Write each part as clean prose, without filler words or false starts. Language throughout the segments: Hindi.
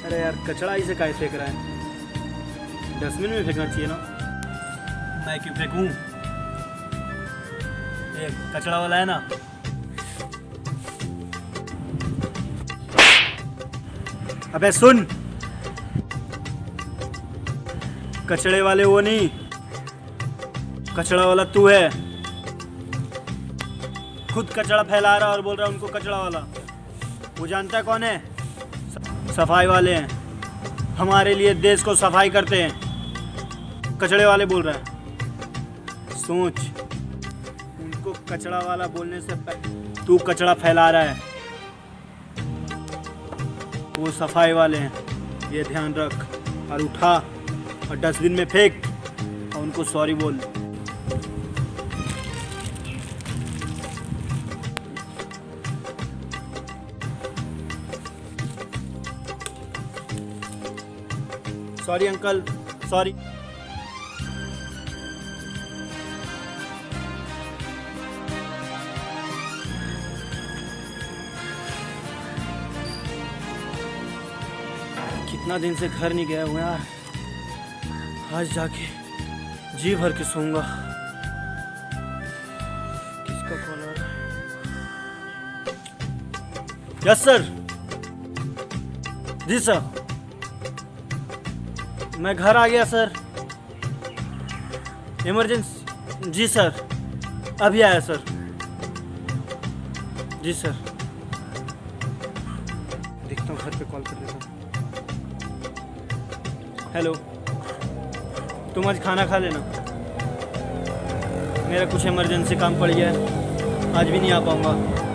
अरे यार कचरा इसे काहे फेंक रहा है? डस्टबिन में फेंकना चाहिए ना। मैं क्यों फेंकूं? ये कचरा वाला है ना। अबे सुन, कचड़े वाले वो नहीं, कचड़ा वाला तू है। खुद कचड़ा फैला रहा और बोल रहा उनको कचड़ा वाला। वो जानता है कौन है? सफाई वाले हैं, हमारे लिए देश को सफाई करते हैं। कचड़े वाले बोल रहा है। सोच, उनको कचड़ा वाला बोलने से पहले तू कचड़ा फैला रहा है। वो सफाई वाले हैं, ये ध्यान रख। और उठा और डस्टबिन में फेंक और उनको सॉरी बोल। Sorry uncle, sorry. कितना दिन से घर नहीं गया हूँ यार, आज जाके जी भर के सोऊंगा। किसका कॉल आ रहा है? Yes sir. जी सर, मैं घर आ गया सर। इमरजेंसी? जी सर, अभी आया सर। जी सर, देखता हूँ घर पे कॉल कर लेता हूँ। हेलो, तुम आज खाना खा लेना, मेरा कुछ इमरजेंसी काम पड़ गया है, आज भी नहीं आ पाऊँगा।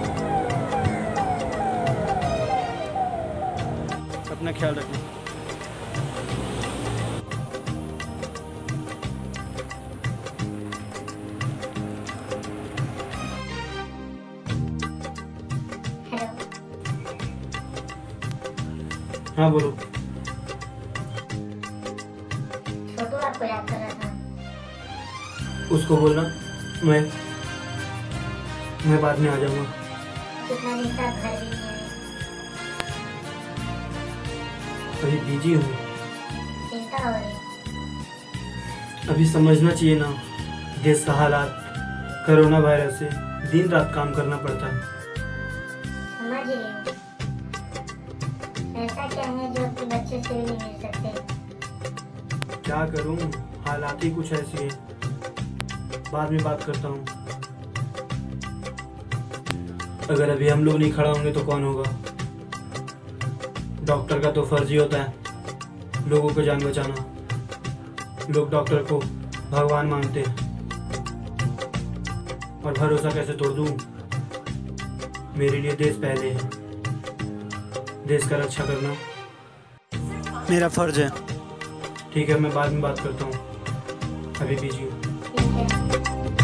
अपना ख्याल रखना। हाँ बोलो। छोटू आपको याद कर रहा था। उसको बोलना मैं बाद में आ जाऊंगा। कितना दिन तक घर भी नहीं आए। अभी बिजी हूँ। चिंता हो रही। अभी समझना चाहिए ना, देश का हालात, कोरोना वायरस से दिन रात काम करना पड़ता है। समझ रही हूँ। ऐसा क्या है जो अपने बच्चे से भी नहीं मिल सकते? क्या करूं, हालात ही कुछ ऐसी है। बाद में बात करता हूं। अगर अभी हम लोग नहीं खड़ा होंगे तो कौन होगा? डॉक्टर का तो फर्ज ही होता है लोगों को जान बचाना। लोग डॉक्टर को भगवान मानते हैं, और भरोसा कैसे तोड़ दूं? मेरे लिए देश पहले है। देश का रक्षा करना मेरा फर्ज है। ठीक है, मैं बाद में बात करता हूँ, अभी बिजी हूँ। ठीक है।